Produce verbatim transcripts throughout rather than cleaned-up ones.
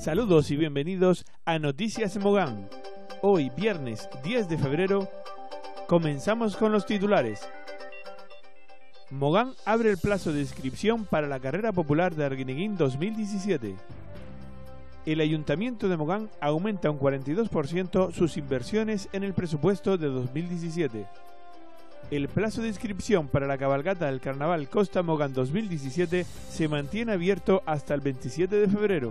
Saludos y bienvenidos a Noticias Mogán. Hoy, viernes diez de febrero, comenzamos con los titulares. Mogán abre el plazo de inscripción para la carrera popular de Arguineguín dos mil diecisiete. El Ayuntamiento de Mogán aumenta un cuarenta y dos por ciento sus inversiones en el presupuesto de dos mil diecisiete. El plazo de inscripción para la cabalgata del Carnaval Costa Mogán dos mil diecisiete se mantiene abierto hasta el veintisiete de febrero.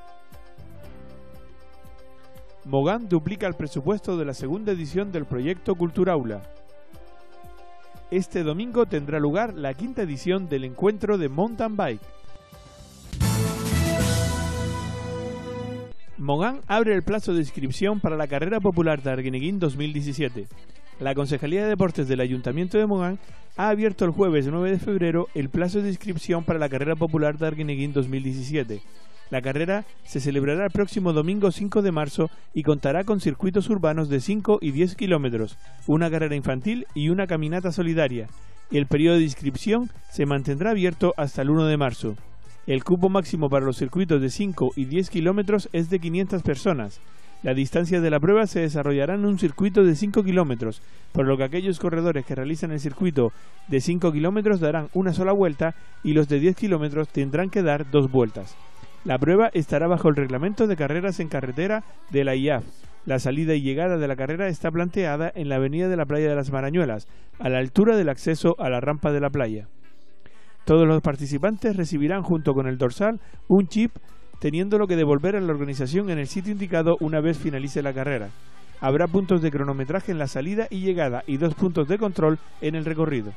Mogán duplica el presupuesto de la segunda edición del proyecto Culturaula. Este domingo tendrá lugar la quinta edición del encuentro de mountain bike. Mogán abre el plazo de inscripción para la carrera popular de Arguineguín dos mil diecisiete. La Concejalía de Deportes del Ayuntamiento de Mogán ha abierto el jueves nueve de febrero el plazo de inscripción para la carrera popular de Arguineguín dos mil diecisiete. La carrera se celebrará el próximo domingo cinco de marzo y contará con circuitos urbanos de cinco y diez kilómetros, una carrera infantil y una caminata solidaria. El periodo de inscripción se mantendrá abierto hasta el uno de marzo. El cupo máximo para los circuitos de cinco y diez kilómetros es de quinientas personas. La distancia de la prueba se desarrollará en un circuito de cinco kilómetros, por lo que aquellos corredores que realizan el circuito de cinco kilómetros darán una sola vuelta y los de diez kilómetros tendrán que dar dos vueltas. La prueba estará bajo el reglamento de carreras en carretera de la I A F. La salida y llegada de la carrera está planteada en la avenida de la Playa de las Marañuelas, a la altura del acceso a la rampa de la playa. Todos los participantes recibirán junto con el dorsal un chip, teniéndolo que devolver a la organización en el sitio indicado una vez finalice la carrera. Habrá puntos de cronometraje en la salida y llegada y dos puntos de control en el recorrido.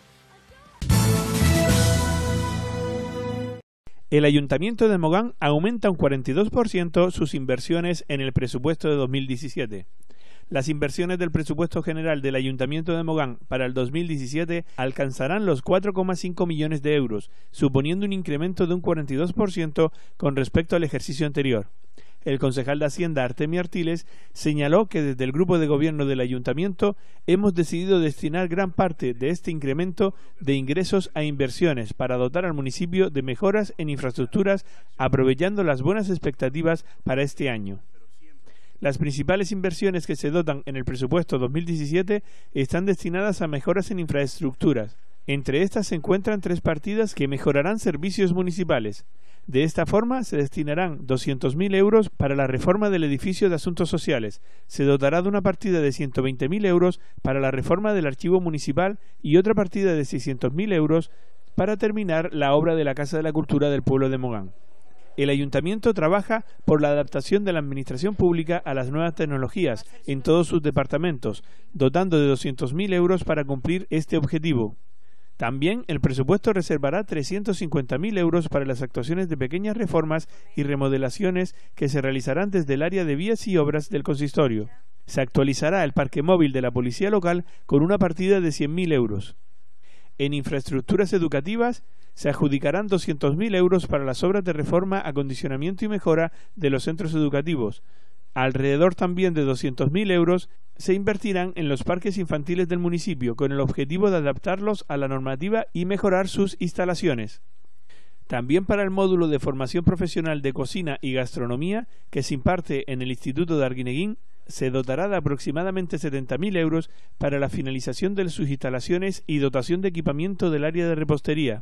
El Ayuntamiento de Mogán aumenta un cuarenta y dos por ciento sus inversiones en el presupuesto de dos mil diecisiete. Las inversiones del presupuesto general del Ayuntamiento de Mogán para el dos mil diecisiete alcanzarán los cuatro coma cinco millones de euros, suponiendo un incremento de un cuarenta y dos por ciento con respecto al ejercicio anterior. El concejal de Hacienda, Artemio Artiles, señaló que desde el grupo de gobierno del Ayuntamiento hemos decidido destinar gran parte de este incremento de ingresos a inversiones para dotar al municipio de mejoras en infraestructuras, aprovechando las buenas expectativas para este año. Las principales inversiones que se dotan en el presupuesto dos mil diecisiete están destinadas a mejoras en infraestructuras. Entre estas se encuentran tres partidas que mejorarán servicios municipales. De esta forma se destinarán doscientos mil euros para la reforma del edificio de asuntos sociales. Se dotará de una partida de ciento veinte mil euros para la reforma del archivo municipal y otra partida de seiscientos mil euros para terminar la obra de la Casa de la Cultura del pueblo de Mogán. El Ayuntamiento trabaja por la adaptación de la administración pública a las nuevas tecnologías en todos sus departamentos, dotando de doscientos mil euros para cumplir este objetivo. También el presupuesto reservará trescientos cincuenta mil euros para las actuaciones de pequeñas reformas y remodelaciones que se realizarán desde el área de vías y obras del consistorio. Se actualizará el parque móvil de la policía local con una partida de cien mil euros. En infraestructuras educativas se adjudicarán doscientos mil euros para las obras de reforma, acondicionamiento y mejora de los centros educativos. Alrededor también de doscientos mil euros se invertirán en los parques infantiles del municipio con el objetivo de adaptarlos a la normativa y mejorar sus instalaciones. También para el módulo de formación profesional de cocina y gastronomía que se imparte en el Instituto de Arguineguín se dotará de aproximadamente setenta mil euros para la finalización de sus instalaciones y dotación de equipamiento del área de repostería.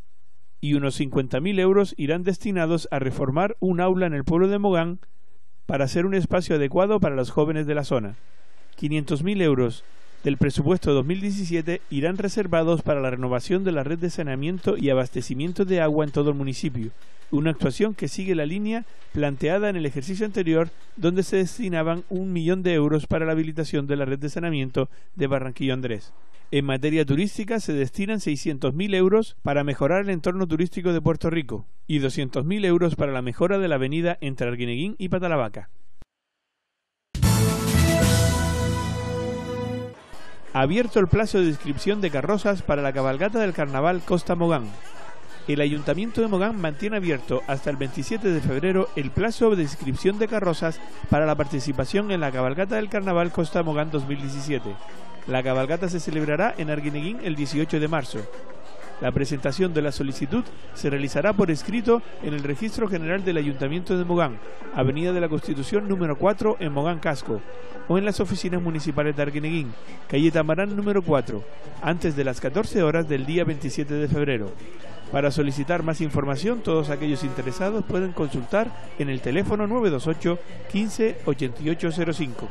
Y unos cincuenta mil euros irán destinados a reformar un aula en el pueblo de Mogán para hacer un espacio adecuado para los jóvenes de la zona. quinientos mil euros del presupuesto dos mil diecisiete irán reservados para la renovación de la red de saneamiento y abastecimiento de agua en todo el municipio, una actuación que sigue la línea planteada en el ejercicio anterior, donde se destinaban un millón de euros para la habilitación de la red de saneamiento de Barranquillo Andrés. En materia turística se destinan seiscientos mil euros para mejorar el entorno turístico de Puerto Rico y doscientos mil euros para la mejora de la avenida entre Arguineguín y Patalavaca. Abierto el plazo de inscripción de carrozas para la cabalgata del Carnaval Costa Mogán. El Ayuntamiento de Mogán mantiene abierto hasta el veintisiete de febrero el plazo de inscripción de carrozas para la participación en la cabalgata del Carnaval Costa Mogán dos mil diecisiete. La cabalgata se celebrará en Arguineguín el dieciocho de marzo. La presentación de la solicitud se realizará por escrito en el Registro General del Ayuntamiento de Mogán, Avenida de la Constitución número cuatro en Mogán Casco, o en las oficinas municipales de Arguineguín, calle Tamarán número cuatro, antes de las catorce horas del día veintisiete de febrero. Para solicitar más información, todos aquellos interesados pueden consultar en el teléfono nueve dos ocho, quince, ochenta y ocho cero cinco.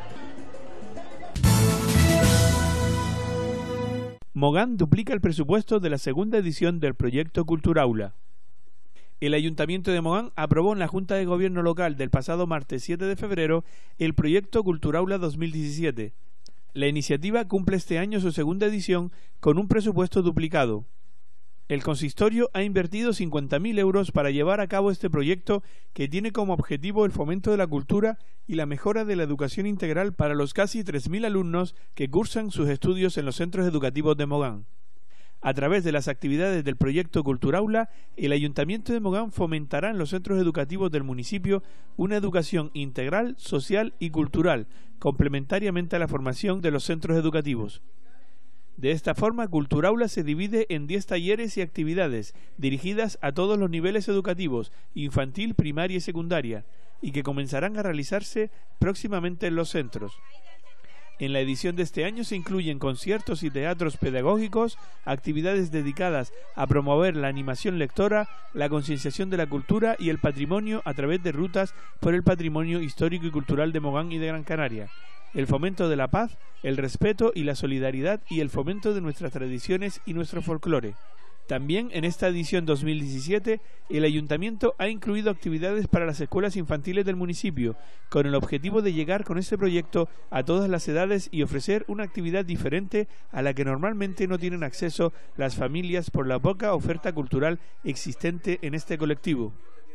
Mogán duplica el presupuesto de la segunda edición del proyecto Culturaula. El Ayuntamiento de Mogán aprobó en la Junta de Gobierno Local del pasado martes siete de febrero el proyecto Culturaula dos mil diecisiete. La iniciativa cumple este año su segunda edición con un presupuesto duplicado. El consistorio ha invertido cincuenta mil euros para llevar a cabo este proyecto que tiene como objetivo el fomento de la cultura y la mejora de la educación integral para los casi tres mil alumnos que cursan sus estudios en los centros educativos de Mogán. A través de las actividades del proyecto Culturaula, el Ayuntamiento de Mogán fomentará en los centros educativos del municipio una educación integral, social y cultural, complementariamente a la formación de los centros educativos. De esta forma, Culturaula se divide en diez talleres y actividades dirigidas a todos los niveles educativos, infantil, primaria y secundaria, y que comenzarán a realizarse próximamente en los centros. En la edición de este año se incluyen conciertos y teatros pedagógicos, actividades dedicadas a promover la animación lectora, la concienciación de la cultura y el patrimonio a través de rutas por el patrimonio histórico y cultural de Mogán y de Gran Canaria, el fomento de la paz, el respeto y la solidaridad y el fomento de nuestras tradiciones y nuestro folclore. También en esta edición dos mil diecisiete, el Ayuntamiento ha incluido actividades para las escuelas infantiles del municipio, con el objetivo de llegar con este proyecto a todas las edades y ofrecer una actividad diferente a la que normalmente no tienen acceso las familias por la poca oferta cultural existente en este colectivo.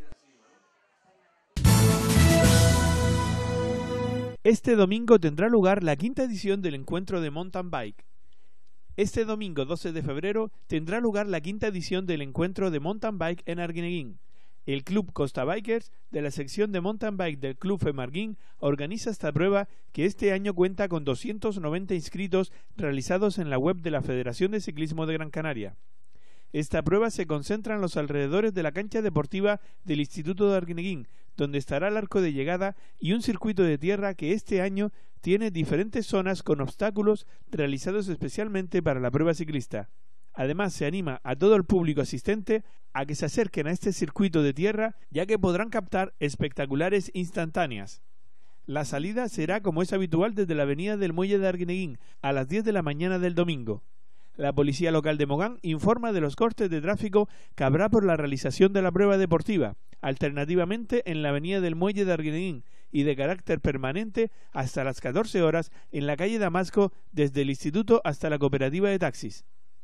Este domingo tendrá lugar la quinta edición del encuentro de mountain bike. Este domingo doce de febrero tendrá lugar la quinta edición del encuentro de mountain bike en Arguineguín. El Club Costa Bikers de la sección de mountain bike del Club Femarguín organiza esta prueba que este año cuenta con doscientos noventa inscritos realizados en la web de la Federación de Ciclismo de Gran Canaria. Esta prueba se concentra en los alrededores de la cancha deportiva del Instituto de Arguineguín, donde estará el arco de llegada y un circuito de tierra que este año tiene diferentes zonas con obstáculos realizados especialmente para la prueba ciclista. Además, se anima a todo el público asistente a que se acerquen a este circuito de tierra, ya que podrán captar espectaculares instantáneas. La salida será, como es habitual, desde la avenida del Muelle de Arguineguín a las diez de la mañana del domingo. La Policía Local de Mogán informa de los cortes de tráfico que habrá por la realización de la prueba deportiva, alternativamente en la avenida del Muelle de Arguineguín y de carácter permanente hasta las catorce horas en la calle Damasco desde el Instituto hasta la Cooperativa de Taxis.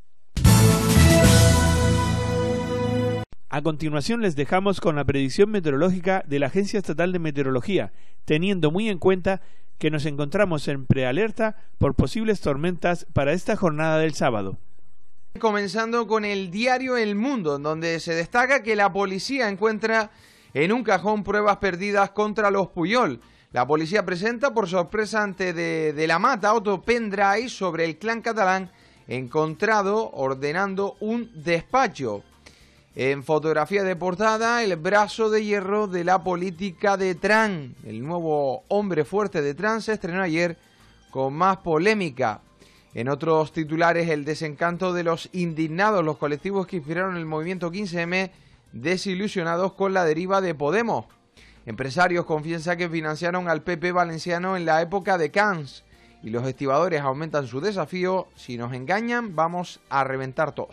A continuación les dejamos con la predicción meteorológica de la Agencia Estatal de Meteorología, teniendo muy en cuenta que nos encontramos en prealerta por posibles tormentas para esta jornada del sábado. Comenzando con el diario El Mundo, donde se destaca que la policía encuentra en un cajón pruebas perdidas contra los Puyol. La policía presenta por sorpresa ante de, de la Mata otro pendrive sobre el clan catalán encontrado ordenando un despacho. En fotografía de portada, el brazo de hierro de la política de Trump. El nuevo hombre fuerte de Trump se estrenó ayer con más polémica. En otros titulares, el desencanto de los indignados, los colectivos que inspiraron el movimiento quince eme, desilusionados con la deriva de Podemos. Empresarios confiesan que financiaron al P P valenciano en la época de Camps. Y los estibadores aumentan su desafío. Si nos engañan, vamos a reventar todo.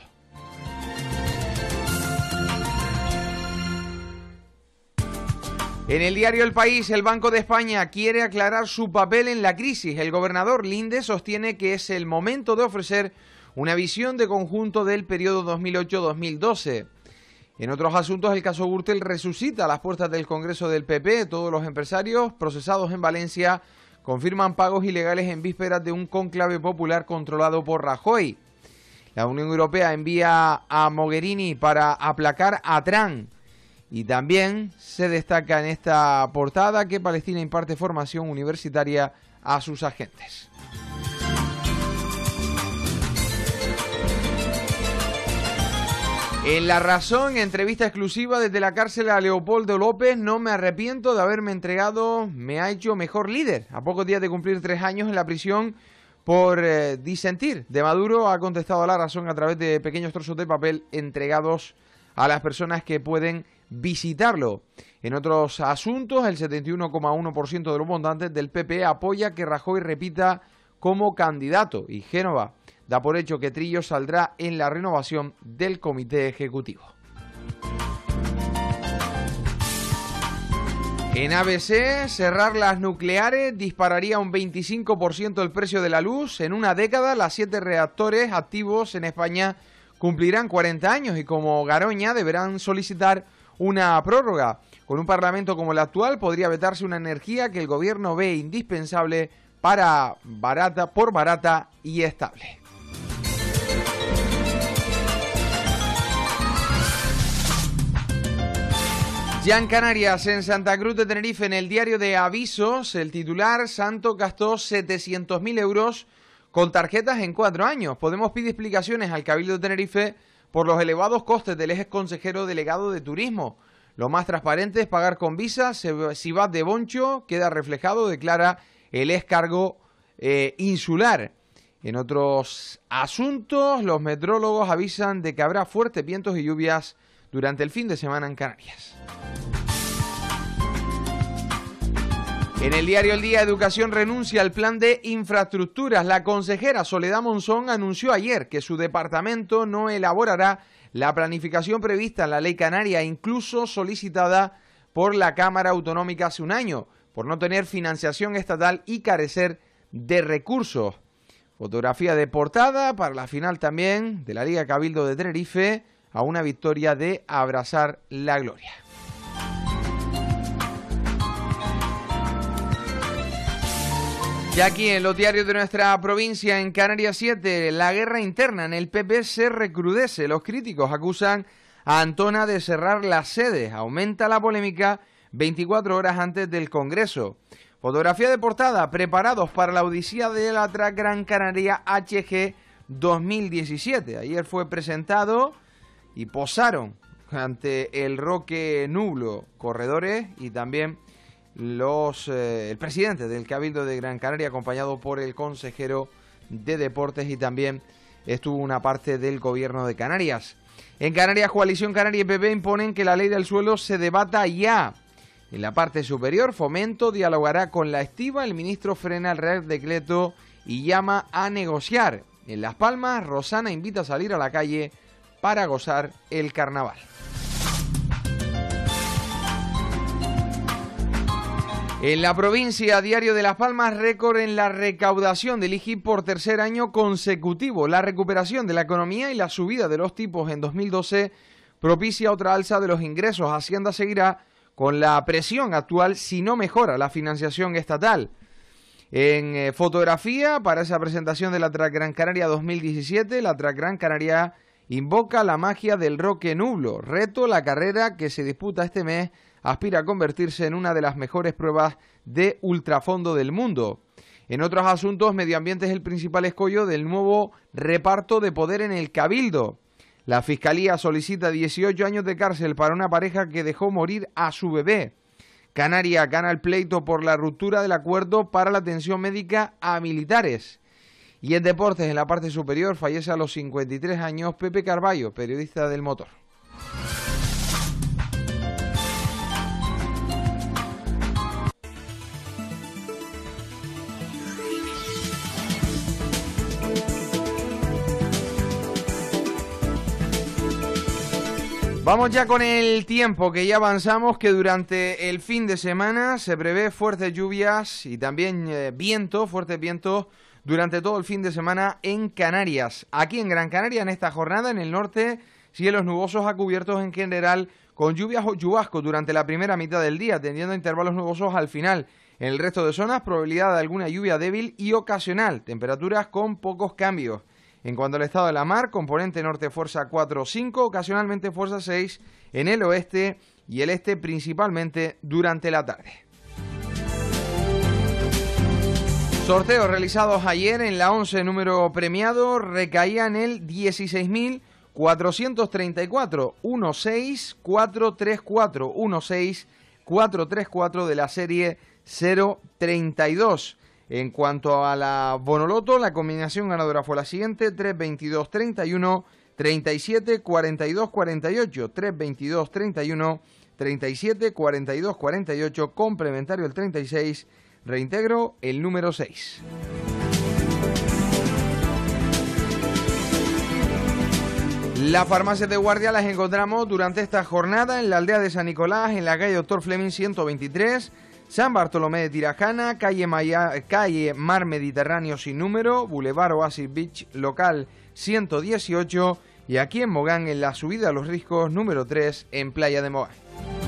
En el diario El País, el Banco de España quiere aclarar su papel en la crisis. El gobernador Linde sostiene que es el momento de ofrecer una visión de conjunto del periodo dos mil ocho a dos mil doce. En otros asuntos, el caso Gürtel resucita a las puertas del Congreso del P P. Todos los empresarios procesados en Valencia confirman pagos ilegales en vísperas de un cónclave popular controlado por Rajoy. La Unión Europea envía a Mogherini para aplacar a Trump. Y también se destaca en esta portada que Palestina imparte formación universitaria a sus agentes. En La Razón, entrevista exclusiva desde la cárcel a Leopoldo López. No me arrepiento de haberme entregado, me ha hecho mejor líder. A pocos días de cumplir tres años en la prisión por eh, disentir de Maduro, ha contestado a La Razón a través de pequeños trozos de papel entregados a las personas que pueden visitarlo. En otros asuntos, el setenta y uno coma uno por ciento de los votantes del P P apoya que Rajoy repita como candidato, y Génova da por hecho que Trillo saldrá en la renovación del comité ejecutivo. En A B C, cerrar las nucleares dispararía un veinticinco por ciento el precio de la luz. En una década, las siete reactores activos en España cumplirán cuarenta años y, como Garoña, deberán solicitar una prórroga. Con un parlamento como el actual, podría vetarse una energía que el gobierno ve indispensable para barata, por barata y estable. Ya en Canarias, en Santa Cruz de Tenerife, en el diario de Avisos, el titular: Santos gastó setecientos mil euros con tarjetas en cuatro años. Podemos pedir explicaciones al Cabildo de Tenerife por los elevados costes del ex consejero delegado de Turismo. Lo más transparente es pagar con Visa. Si vas de boncho, queda reflejado, declara el ex cargo eh, insular. En otros asuntos, los meteorólogos avisan de que habrá fuertes vientos y lluvias durante el fin de semana en Canarias. En el diario El Día, Educación renuncia al plan de infraestructuras. La consejera Soledad Monzón anunció ayer que su departamento no elaborará la planificación prevista en la Ley Canaria, incluso solicitada por la Cámara Autonómica hace un año, por no tener financiación estatal y carecer de recursos. Fotografía de portada para la final también de la Liga Cabildo de Tenerife, a una victoria de Abrazar la Gloria. Y aquí en los diarios de nuestra provincia, en Canarias siete, la guerra interna en el P P se recrudece. Los críticos acusan a Antona de cerrar las sedes. Aumenta la polémica veinticuatro horas antes del Congreso. Fotografía de portada, preparados para la odisea de la Gran Canaria H G dos mil diecisiete. Ayer fue presentado y posaron ante el Roque Nublo corredores y también los eh, el presidente del Cabildo de Gran Canaria, acompañado por el consejero de Deportes, y también estuvo una parte del gobierno de Canarias. En Canarias, Coalición Canaria y P P imponen que la ley del suelo se debata ya. En la parte superior, Fomento dialogará con la Estiba, el ministro frena el Real Decreto y llama a negociar. En Las Palmas, Rosana invita a salir a la calle para gozar el carnaval. En la provincia, Diario de Las Palmas, récord en la recaudación del I G I por tercer año consecutivo. La recuperación de la economía y la subida de los tipos en dos mil doce propicia otra alza de los ingresos. Hacienda seguirá con la presión actual si no mejora la financiación estatal. En eh, fotografía, para esa presentación de la Track Gran Canaria dos mil diecisiete, la Track Gran Canaria invoca la magia del Roque Nublo. Reto, la carrera que se disputa este mes, aspira a convertirse en una de las mejores pruebas de ultrafondo del mundo. En otros asuntos, medio ambiente es el principal escollo del nuevo reparto de poder en el Cabildo. La Fiscalía solicita dieciocho años de cárcel para una pareja que dejó morir a su bebé. Canarias gana el pleito por la ruptura del acuerdo para la atención médica a militares. Y en deportes, en la parte superior, fallece a los cincuenta y tres años Pepe Carballo, periodista del motor. Vamos ya con el tiempo, que ya avanzamos, que durante el fin de semana se prevé fuertes lluvias y también eh, viento, fuertes vientos durante todo el fin de semana en Canarias. Aquí en Gran Canaria, en esta jornada, en el norte, cielos nubosos a cubiertos en general, con lluvias o chubascos durante la primera mitad del día, tendiendo a intervalos nubosos al final. En el resto de zonas, probabilidad de alguna lluvia débil y ocasional, temperaturas con pocos cambios. En cuanto al estado de la mar, componente norte fuerza cuatro o cinco, ocasionalmente fuerza seis en el oeste y el este, principalmente durante la tarde. Sorteos realizados ayer en la once, número premiado recaía en el dieciséis mil cuatrocientos treinta y cuatro, dieciséis, cuatrocientos treinta y cuatro, dieciséis, cuatrocientos treinta y cuatro de la serie cero treinta y dos. En cuanto a la Bonoloto, la combinación ganadora fue la siguiente: tres, veintidós, treinta y uno, treinta y siete, cuarenta y dos, cuarenta y ocho, tres, veintidós, treinta y uno, treinta y siete, cuarenta y dos, cuarenta y ocho, complementario el treinta y seis, reintegro el número seis. Las farmacias de guardia las encontramos durante esta jornada en la aldea de San Nicolás, en la calle Doctor Fleming ciento veintitrés, San Bartolomé de Tirajana, calle, Maya, calle Mar Mediterráneo sin número, Boulevard Oasis Beach local ciento dieciocho y aquí en Mogán en la subida a los Riscos número tres en Playa de Mogán.